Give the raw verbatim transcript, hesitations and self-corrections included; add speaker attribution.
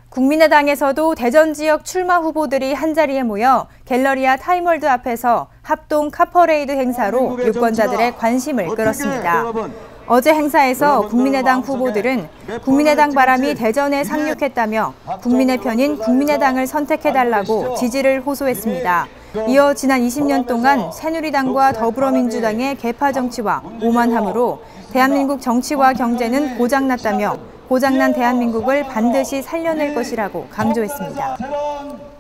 Speaker 1: 국민의당에서도 대전 지역 출마 후보들이 한자리에 모여 갤러리아 타임월드 앞에서 합동 카퍼레이드 행사로 유권자들의 관심을 끌었습니다. 어제 행사에서 국민의당 후보들은 국민의당 바람이 대전에 상륙했다며 국민의 편인 국민의당을 선택해달라고 지지를 호소했습니다. 이어 지난 이십 년 동안 새누리당과 더불어민주당의 계파 정치와 오만함으로 대한민국 정치와 경제는 고장났다며 고장난 대한민국을 반드시 살려낼 것이라고 강조했습니다.